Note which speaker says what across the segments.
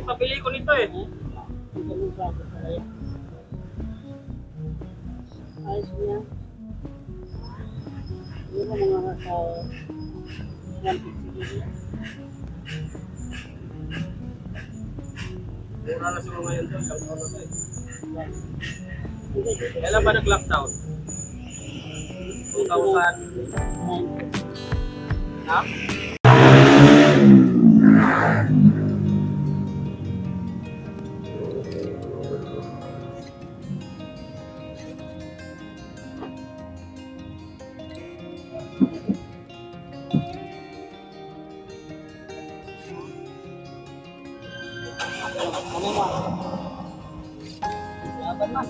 Speaker 1: pabili ko nito eh.
Speaker 2: Ganun bago pala yan. Ayos niya. Hindi mo mga nasa 150 kilo.
Speaker 1: Mura na siguro ngayon to. Ilang taon na to eh.
Speaker 2: Hindi, dito.
Speaker 1: Kailan ba nag-lockdown? 2000? Ha?
Speaker 2: Ano mo? Laban man.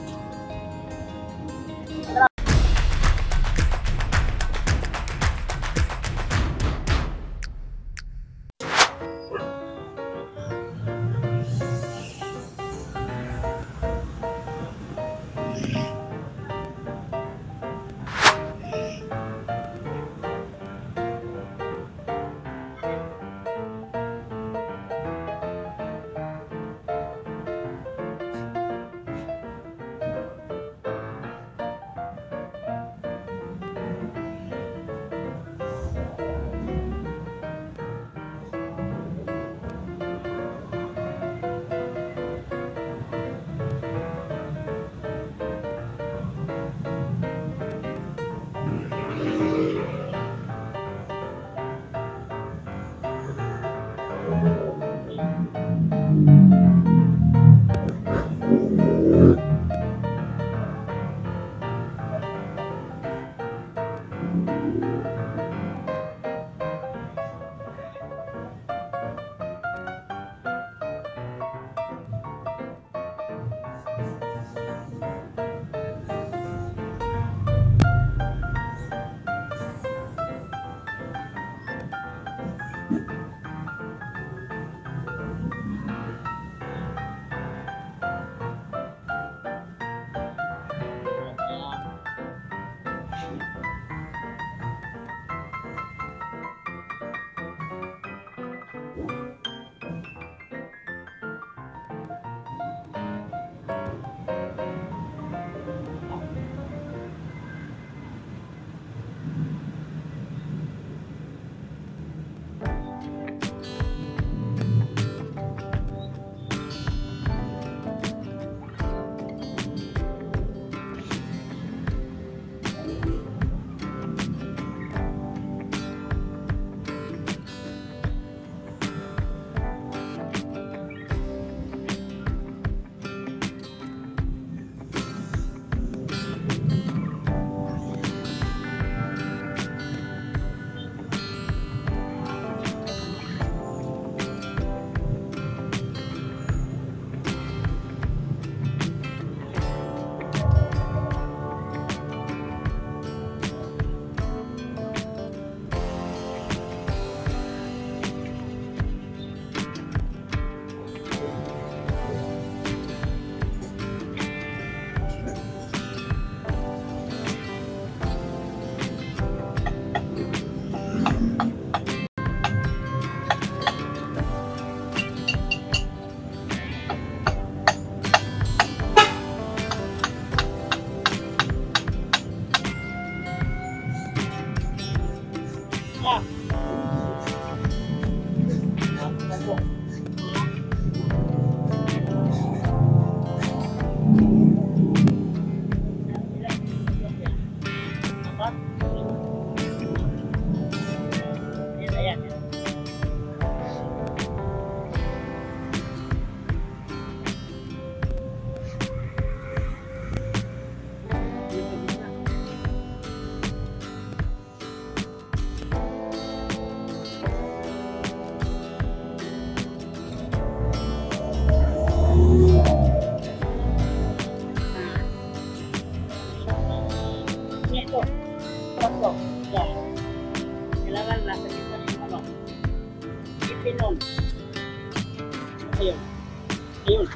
Speaker 2: Ayun. Ayun.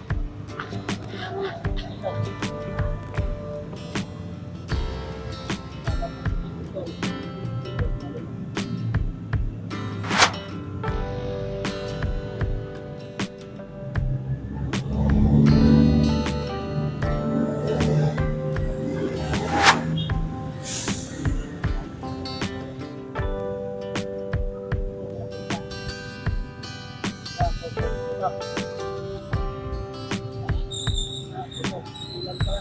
Speaker 2: Ilan pa?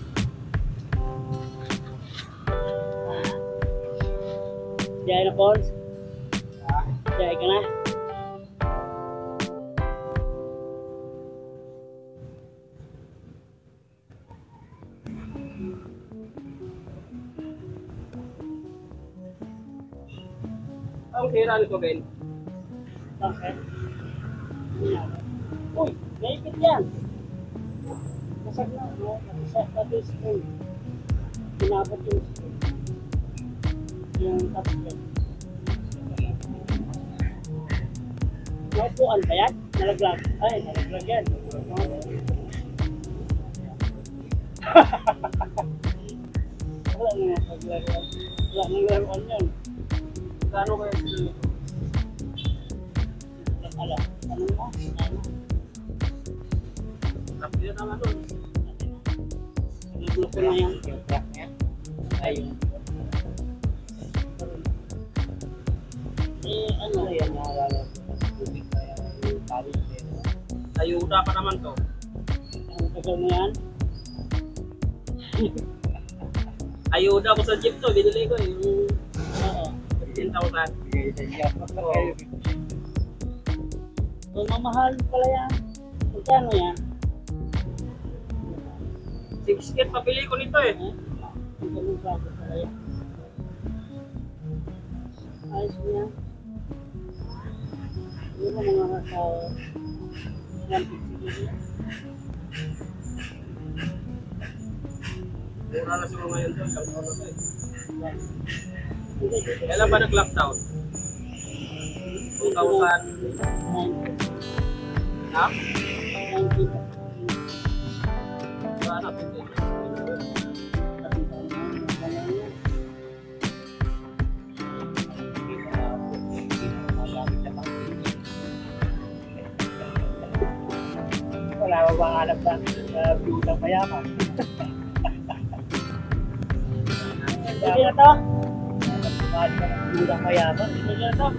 Speaker 2: Jaya na, Pons? Jaya ka na?
Speaker 1: Ang sira nito, Ben.
Speaker 2: Bakit? Uy, naipit yan. Nasag na, no? Nasag na yung screen. Pinabot yung screen. Yung tapos. Naupuan ba yan? Nalaglag. Ay, nalaglag yan. Wala na nalaglag. Wala na nalaglag yan.
Speaker 1: Kano kaya sila nito?
Speaker 2: Alam, ano mo?
Speaker 1: Rapid na naman nun.
Speaker 2: Nalaglag ko na yan.
Speaker 3: Yung crack niya. Ayun.
Speaker 2: Eh, ano?
Speaker 3: Ano yan? Naalala ko sa tubig kaya yung tawid din.
Speaker 1: Ayuda pa naman to.
Speaker 2: Ang tagal na yan.
Speaker 1: Ayuda ko sa jeep to. Binili ko eh. Yung
Speaker 2: Oo.
Speaker 1: 15,000.
Speaker 3: Bigay sa niya.
Speaker 1: Oo.
Speaker 2: So, mamahal pala yan. Magkano yan?
Speaker 1: 6K pabili ko nito eh.
Speaker 2: Ang ganun klase pala yan. Ayos niya. Yun ang mga nasa 150 dito.
Speaker 1: Mura na siguro ngayon to. Ilang taon na to eh.
Speaker 2: Hindi, dito.
Speaker 1: Kailan ba nag-lockdown? 2000.
Speaker 2: 90.
Speaker 1: Ha?
Speaker 2: 90.
Speaker 1: Wala na. 15.
Speaker 3: Wala ba bang alam na bilang mayaman?
Speaker 2: Hindi na to?
Speaker 3: Mahal ka ng bilang mayaman.
Speaker 2: Hindi na to?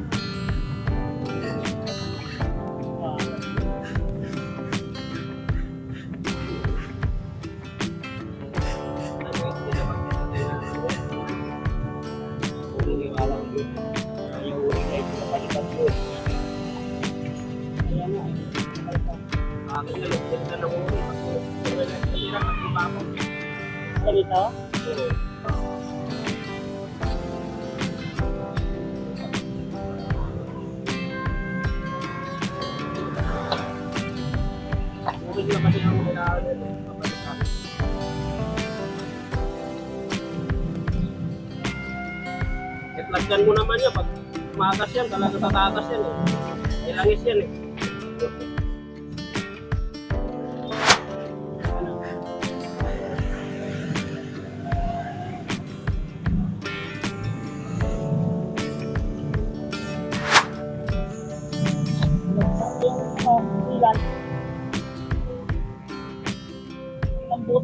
Speaker 3: Yung uling na ito na palitan ko.
Speaker 2: Ayan na.
Speaker 1: Akin na lang. Ganda ng uli. Nasira kasi pa ako.
Speaker 2: Ganito?
Speaker 1: Uli na kasi ang kailangan nila. Papalitan. Itlagyan mo naman yan. Pag umagas yan, talaga tatatas yan eh. Ilangis yan eh.
Speaker 2: Yung ilan? Lambot.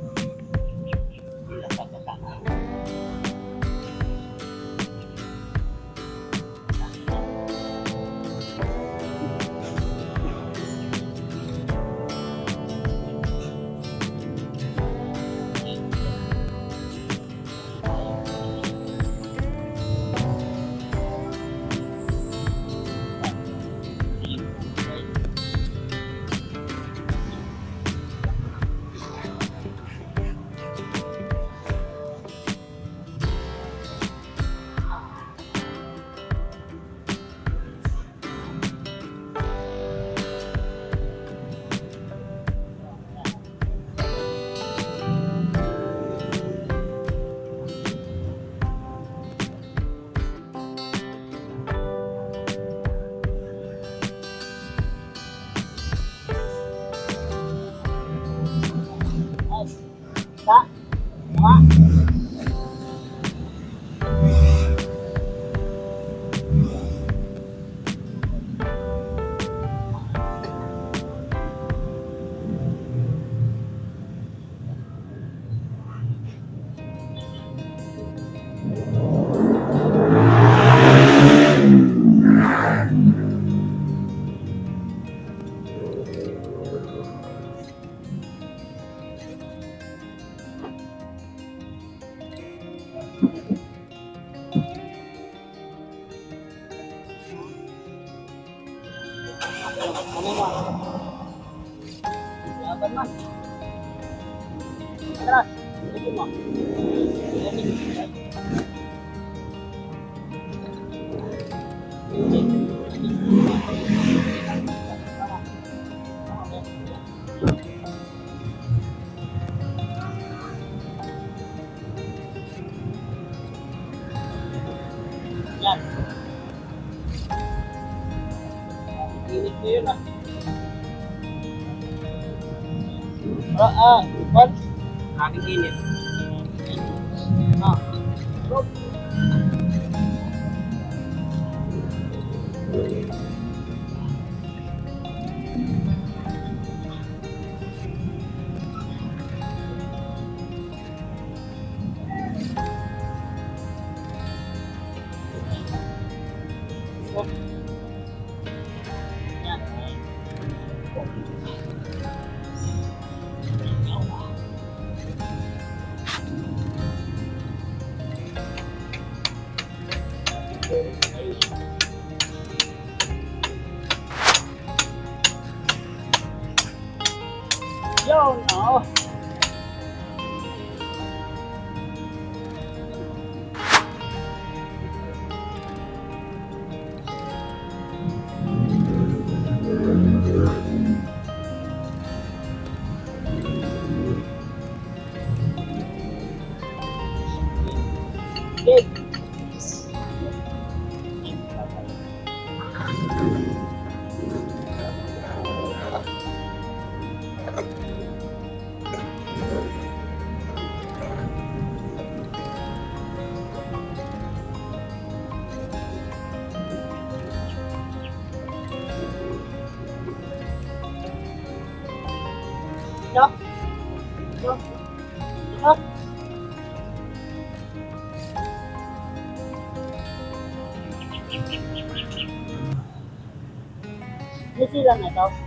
Speaker 2: Ano mo? Laban man. Tara, sige mo. Yan. Init na yun ah. What?
Speaker 1: Aking init.
Speaker 2: Ah. Yan. Yun, oh. Good. Stop. Stop. Stop. Hindi sila na ito.